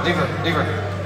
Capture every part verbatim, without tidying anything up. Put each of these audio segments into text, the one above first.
lever, lever.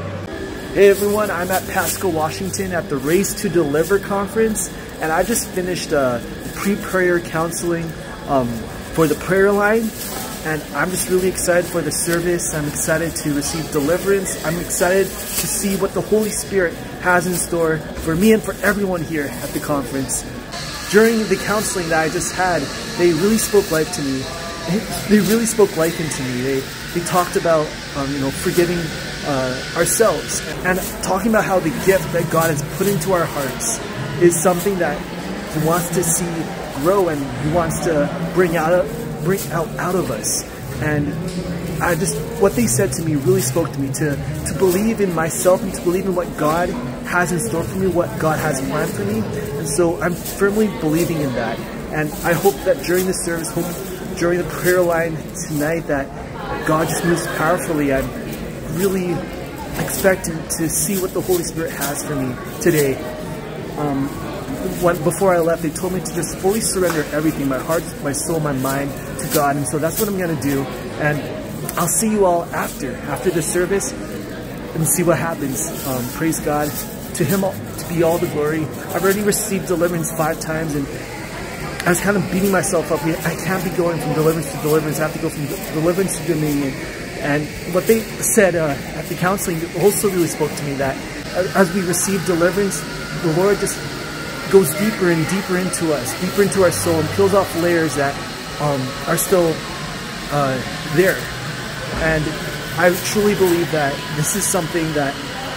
Hey everyone, I'm at Pasco, Washington at the Race to Deliver conference, and I just finished a pre-prayer counseling um, for the prayer line, and I'm just really excited for the service. I'm excited to receive deliverance. I'm excited to see what the Holy Spirit has in store for me and for everyone here at the conference. During the counseling that I just had, they really spoke life to me. They really spoke life into me. They, they talked about um, you know, forgiving uh, ourselves and talking about how the gift that God has put into our hearts is something that He wants to see grow and He wants to bring out of, bring out, out of us. And I just, what they said to me really spoke to me, to, to believe in myself and to believe in what God has in store for me, what God has planned for me. And so I'm firmly believing in that. And I hope that during the service, hope during the prayer line tonight, that God just moves powerfully. I'm really expecting to see what the Holy Spirit has for me today. Um, when, before I left, they told me to just fully surrender everything, my heart, my soul, my mind, to God. And so that's what I'm going to do. And I'll see you all after, after the service, and see what happens. Um, praise God. To Him to be all the glory. I've already received deliverance five times, and I was kind of beating myself up. I can't be going from deliverance to deliverance. I have to go from deliverance to dominion. And what they said uh, at the counseling also really spoke to me, that as we receive deliverance, the Lord just goes deeper and deeper into us, deeper into our soul, and peels off layers that um, are still uh, there. And I truly believe that this is something that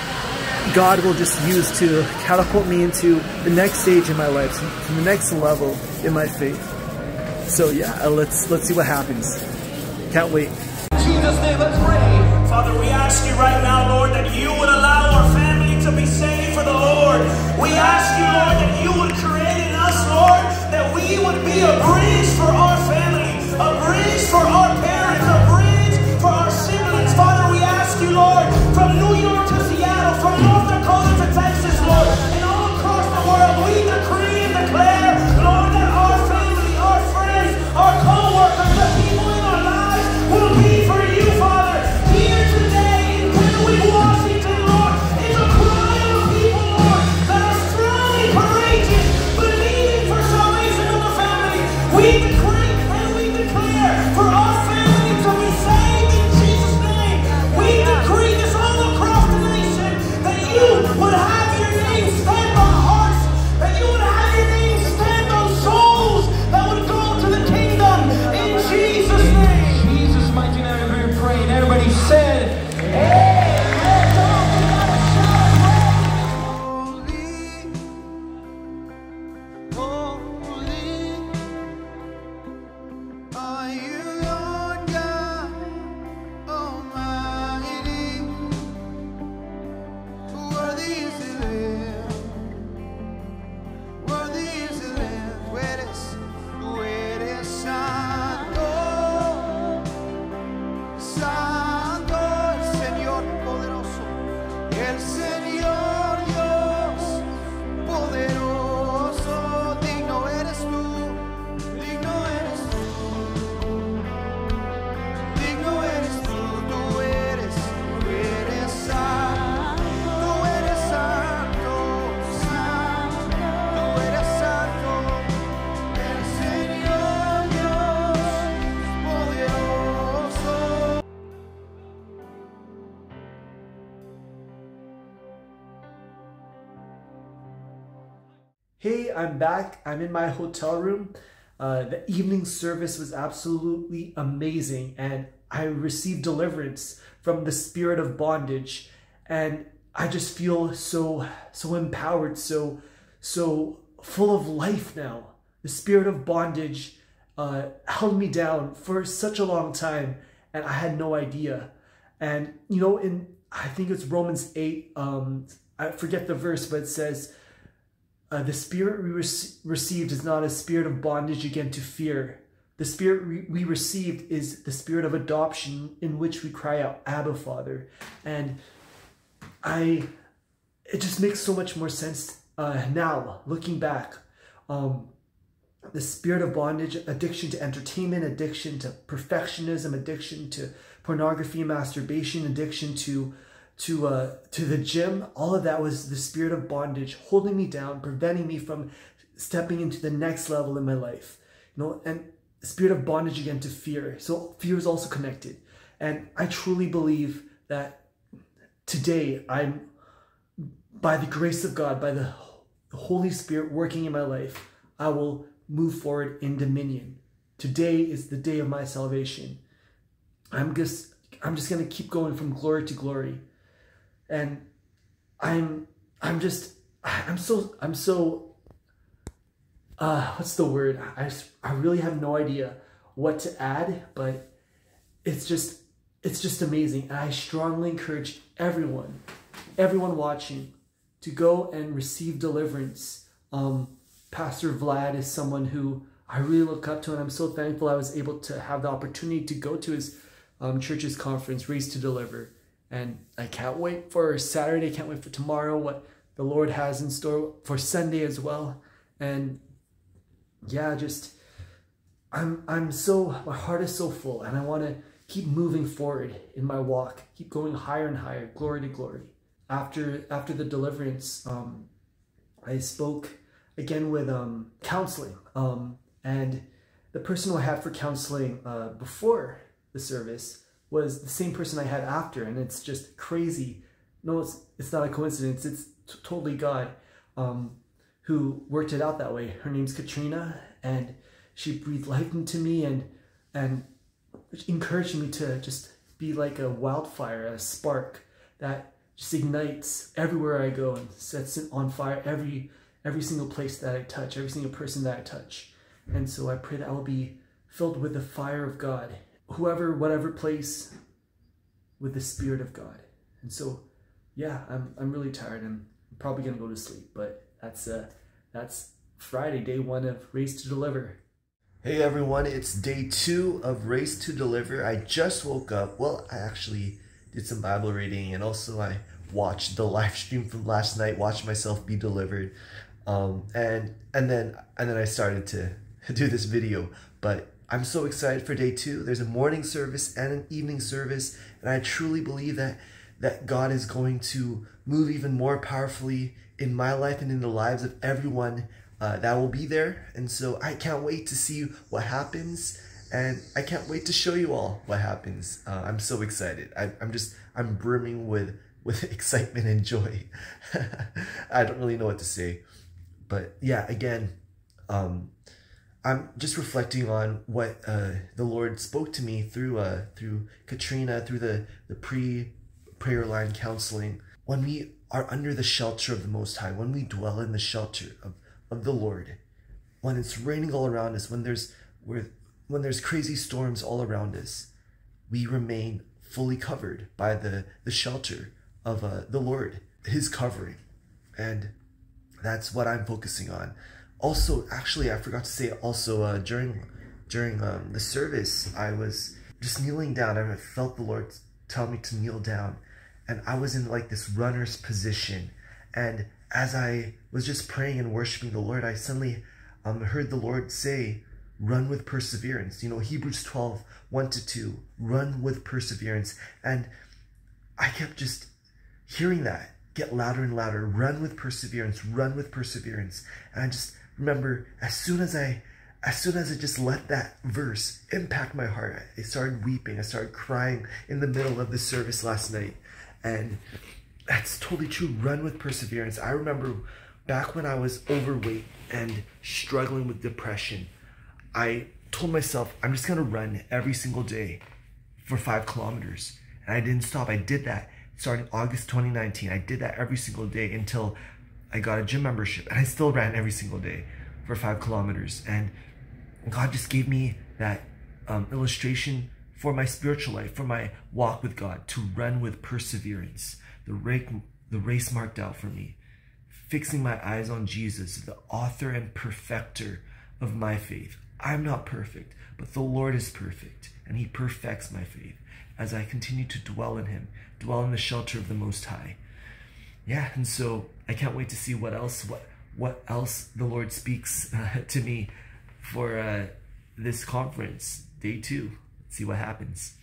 God will just use to catapult me into the next stage in my life, to the next level in my faith. So yeah, let's let's see what happens. Can't wait. In Jesus' name, let's pray. Father, we ask you right now, Lord, that you would allow our family to be saved for the Lord. We ask you, Lord, that you would create in us, Lord, that we would be a bridge for our family, a bridge for our parents, a bridge for our siblings. Father, we ask you, Lord, from New York to Seattle, from North Dakota to Texas, Lord, and all across the world, we decree and declare, Lord, that our family, our friends, our co-workers, the people in our lives will be for you, Father. Here today in Kennewick, Washington, Lord, is a cry of people, Lord, that are strong and courageous, believing for salvation of the family. We decree and we declare for our family to be saved in Jesus' name. We decree this all across the nation, that you would have your name stand on hearts, that you would have your name stand on souls that would go to the kingdom in Jesus' name. Jesus' mighty name, we pray. And everybody said, Amen. Hey, I'm back. I'm in my hotel room. Uh, the evening service was absolutely amazing, and I received deliverance from the spirit of bondage, and I just feel so so empowered, so so full of life now. The spirit of bondage uh, held me down for such a long time, and I had no idea. And you know, in I think it's Romans eight. Um, I forget the verse, but it says, Uh, the spirit we re received is not a spirit of bondage again to fear. The spirit we, we received is the spirit of adoption, in which we cry out, Abba, Father. And I, it just makes so much more sense uh, now, looking back. Um, the spirit of bondage, addiction to entertainment, addiction to perfectionism, addiction to pornography and masturbation, addiction to to uh, to the gym. All of that was the spirit of bondage holding me down, preventing me from stepping into the next level in my life. You know, and the spirit of bondage again to fear. So fear is also connected. And I truly believe that today I'm, by the grace of God, by the Holy Spirit working in my life, I will move forward in dominion. Today is the day of my salvation. I'm just, I'm just going to keep going from glory to glory. And I'm, I'm just, I'm so, I'm so, uh, what's the word? I, I really have no idea what to add, but it's just, it's just amazing. And I strongly encourage everyone, everyone watching, to go and receive deliverance. Um, Pastor Vlad is someone who I really look up to, and I'm so thankful I was able to have the opportunity to go to his um, church's conference, Race to Deliver. And I can't wait for Saturday, can't wait for tomorrow, what the Lord has in store for Sunday as well. And yeah, just, I'm, I'm so, my heart is so full, and I want to keep moving forward in my walk, keep going higher and higher, glory to glory. After, after the deliverance, um, I spoke again with um, counseling, um, and the person who I had for counseling uh, before the service was the same person I had after, and it's just crazy. No, it's, it's not a coincidence, it's t totally God um, who worked it out that way. Her name's Katrina, and she breathed life into me and, and encouraged me to just be like a wildfire, a spark that just ignites everywhere I go and sets it on fire every every single place that I touch, every single person that I touch. And so I pray that I will be filled with the fire of God, whoever, whatever place, with the Spirit of God. And so, yeah, I'm I'm really tired. I'm probably gonna go to sleep, but that's uh that's Friday, day one of Race to Deliver. Hey everyone, it's day two of Race to Deliver. I just woke up. Well, I actually did some Bible reading, and also I watched the live stream from last night, watched myself be delivered. Um, and and then and then I started to do this video. But I'm so excited for day two. There's a morning service and an evening service, and I truly believe that that God is going to move even more powerfully in my life and in the lives of everyone uh, that will be there. And so I can't wait to see what happens, and I can't wait to show you all what happens. Uh, I'm so excited. I, I'm just I'm brimming with with excitement and joy. I don't really know what to say. But yeah, again, um, I'm just reflecting on what uh, the Lord spoke to me through uh, through Katrina, through the, the pre-prayer line counseling. When we are under the shelter of the Most High, when we dwell in the shelter of, of the Lord, when it's raining all around us, when there's when there's crazy storms all around us, we remain fully covered by the, the shelter of uh, the Lord, His covering. And that's what I'm focusing on. Also, actually, I forgot to say also uh, during during um, the service, I was just kneeling down. I felt the Lord tell me to kneel down, and I was in like this runner's position. And as I was just praying and worshiping the Lord, I suddenly um, heard the Lord say, "Run with perseverance." You know, Hebrews twelve, one to two. Run with perseverance. And I kept just hearing that get louder and louder. Run with perseverance. Run with perseverance. And I just remember, as soon as I, as soon as I just let that verse impact my heart, I started weeping. I started crying in the middle of the service last night. And that's totally true. Run with perseverance. I remember back when I was overweight and struggling with depression, I told myself, I'm just going to run every single day for five kilometers. And I didn't stop. I did that starting August twenty nineteen. I did that every single day until I got a gym membership, and I still ran every single day for five kilometers. And God just gave me that um, illustration for my spiritual life, for my walk with God, to run with perseverance. The race, the race marked out for me, fixing my eyes on Jesus, the author and perfecter of my faith. I'm not perfect, but the Lord is perfect, and He perfects my faith as I continue to dwell in Him, dwell in the shelter of the Most High. Yeah, and so I can't wait to see what else, what, what else the Lord speaks uh, to me for uh, this conference, day two. Let's see what happens.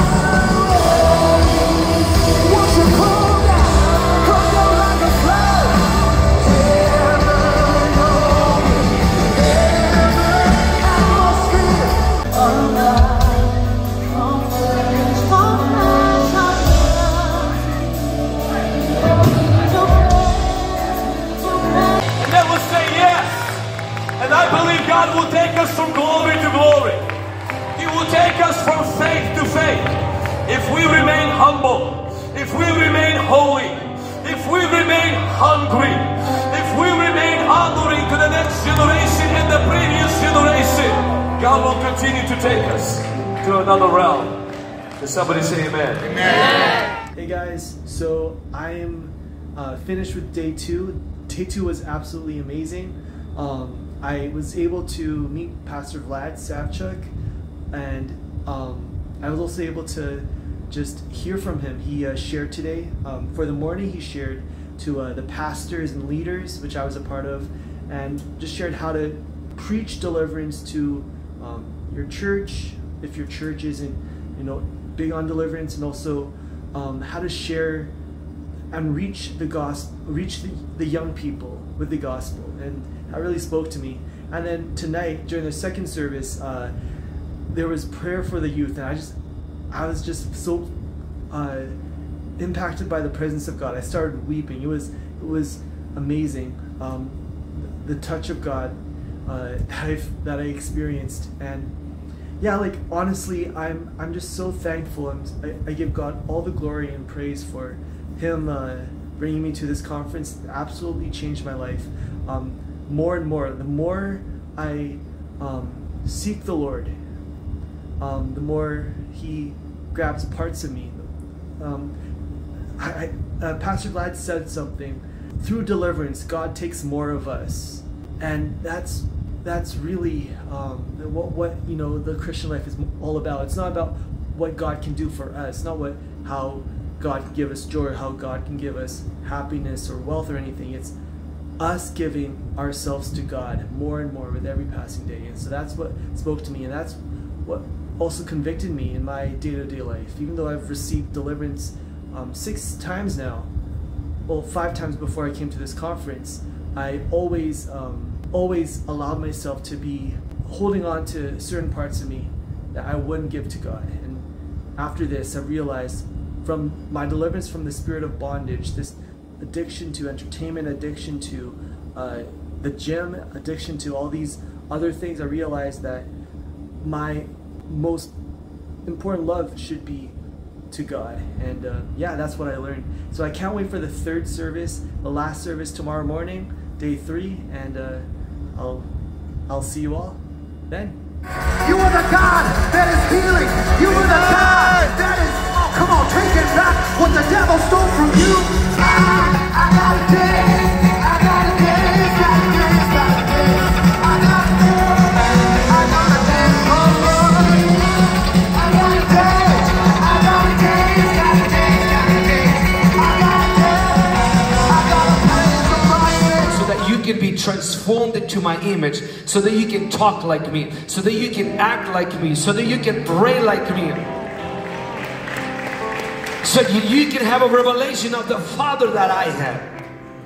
God will take us from glory to glory. He will take us from faith to faith. If we remain humble, if we remain holy, if we remain hungry, if we remain honoring to the next generation and the previous generation, God will continue to take us to another realm. Can somebody say amen? Amen. Hey guys, so I am uh, finished with day two. Day two was absolutely amazing. Um, I was able to meet Pastor Vlad Savchuk, and um, I was also able to just hear from him. He uh, shared today. Um, for the morning, he shared to uh, the pastors and leaders, which I was a part of, and just shared how to preach deliverance to um, your church, if your church isn't, you know, big on deliverance, and also um, how to share and reach the gospel, reach the, the young people with the gospel. And that really spoke to me. And then tonight, during the second service, uh, there was prayer for the youth, and I just, I was just so uh, impacted by the presence of God. I started weeping. It was, it was amazing. Um, the touch of God uh, that I've, that I experienced, and yeah, like honestly, I'm, I'm just so thankful. I'm, I, I give God all the glory and praise for Him uh, bringing me to this conference. It absolutely changed my life. Um, more and more, the more I um, seek the Lord, um, the more He grabs parts of me. Um, I, I, uh, Pastor Vlad said something. Through deliverance, God takes more of us, and that's that's really um, what what you know the Christian life is all about. It's not about what God can do for us, not what how God can give us joy, or how God can give us happiness or wealth or anything. It's us giving ourselves to God more and more with every passing day. And so that's what spoke to me, and that's what also convicted me in my day-to-day life. Even though I've received deliverance um, six times now, well, five times before I came to this conference, I always, um, always allowed myself to be holding on to certain parts of me that I wouldn't give to God. And after this, I realized from my deliverance from the spirit of bondage, this addiction to entertainment, addiction to uh, the gym, addiction to all these other things, I realized that my most important love should be to God. And uh, yeah, that's what I learned. So I can't wait for the third service, the last service tomorrow morning, day three, and uh, I'll I'll see you all then. You are the God that is healing. You are the God that is, oh, come on, taking back what the devil stole from you. I, I gotta dance, I gotta dance, gotta dance, gotta dance. I gotta dance, I gotta dance, oh Lord. I gotta dance, I gotta dance, gotta dance, gotta dance. I gotta dance, I gotta praise the Lord. So that you can be transformed into my image, so that you can talk like me, so that you can act like me, so that you can pray like me, so that you can have a revelation of the Father that I have.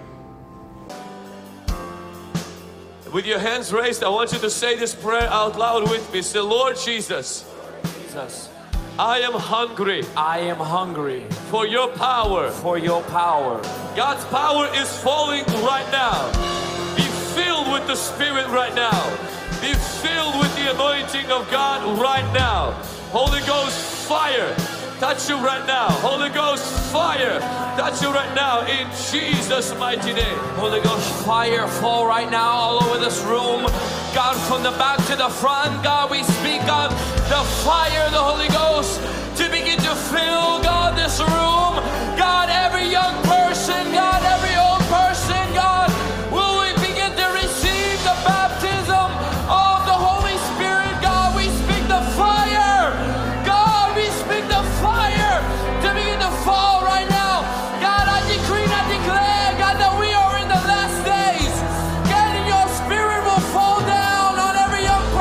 With your hands raised, I want you to say this prayer out loud with me. Say, Lord Jesus, Jesus, I am hungry I am hungry for your power. for your power. God's power is falling right now. Be filled with the Spirit right now. Be filled with the anointing of God right now. Holy Ghost fire, touch you right now. Holy Ghost fire, touch you right now in Jesus' mighty name. Holy Ghost fire fall right now all over this room. God, from the back to the front, God, we speak on the fire of the Holy Ghost to begin to fill, God, this room. God, every young person, God, every old person, God, will we begin to receive the baptism of the Holy Spirit. God, we speak the fire. God, we speak the fire to begin to fall right now. God, I decree and I declare, God, that we are in the last days. God, and your Spirit will fall down on every young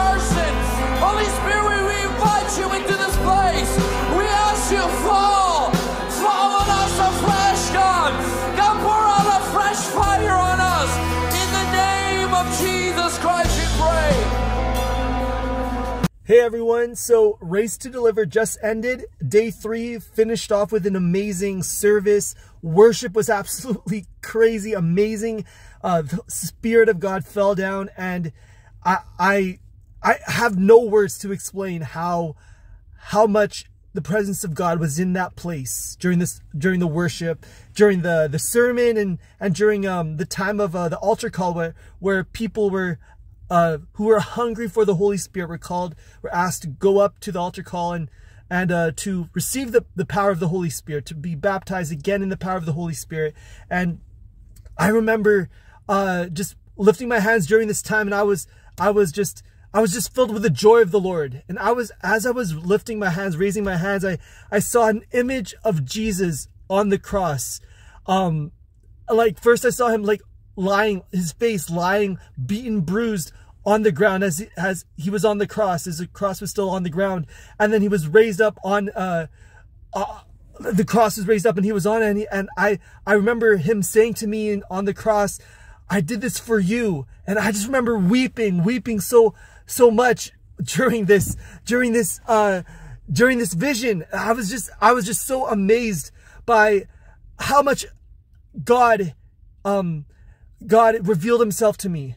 Hey everyone, so Race to Deliver just ended. Day three finished off with an amazing service. Worship was absolutely crazy, amazing. Uh, the Spirit of God fell down, and I, I, I have no words to explain how, how much the presence of God was in that place during this, during the worship, during the the sermon, and and during um the time of uh, the altar call, where where people were. Uh, who were hungry for the Holy Spirit were called, were asked to go up to the altar call and and uh, to receive the, the power of the Holy Spirit, to be baptized again in the power of the Holy Spirit. And I remember uh, just lifting my hands during this time, and I was I was just I was just filled with the joy of the Lord. And I was as I was lifting my hands, raising my hands, I I saw an image of Jesus on the cross. Um, like first I saw him like lying, his face lying, beaten, bruised on the ground as he, as he was on the cross, as the cross was still on the ground. And then he was raised up on, uh, uh the cross was raised up and he was on it. And, he, and I, I remember him saying to me in, on the cross, I did this for you. And I just remember weeping, weeping so, so much during this, during this, uh, during this vision. I was just, I was just so amazed by how much God, um, God revealed himself to me.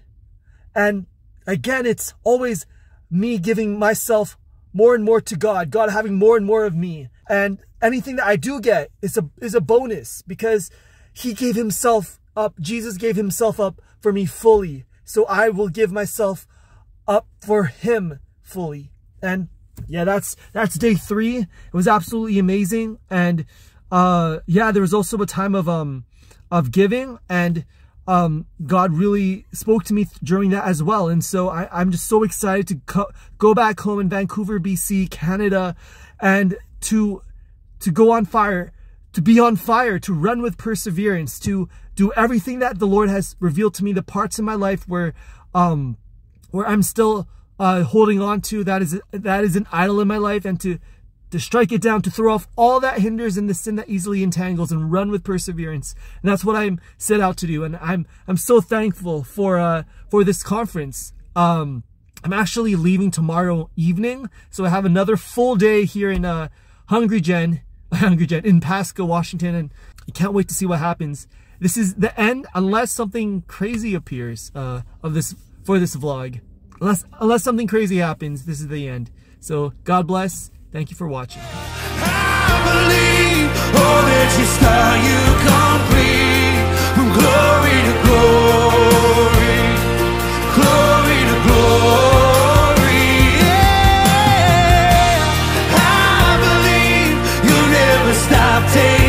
And again, it's always me giving myself more and more to God, God having more and more of me. And anything that I do get is a, is a bonus, because he gave himself up. Jesus gave himself up for me fully. So I will give myself up for him fully. And yeah, that's, that's day three. It was absolutely amazing. And uh, yeah, there was also a time of, um, of giving, and Um, God really spoke to me during that as well. And so I, I'm just so excited to co go back home in Vancouver, B C, Canada, and to, to go on fire, to be on fire, to run with perseverance, to do everything that the Lord has revealed to me, the parts in my life where, um, where I'm still, uh, holding on to, that is, that is an idol in my life, and to, to strike it down, to throw off all that hinders and the sin that easily entangles, and run with perseverance. And that's what I'm set out to do. And I'm I'm so thankful for uh for this conference. Um, I'm actually leaving tomorrow evening, so I have another full day here in uh Hungry Gen, Hungry Gen in Pasco, Washington, and I can't wait to see what happens. This is the end, unless something crazy appears uh of this for this vlog. Unless unless something crazy happens, this is the end. So God bless. Thank you for watching. I believe all that you start, you complete. From glory to glory, glory to glory. Yeah, I believe you'll never stop taking.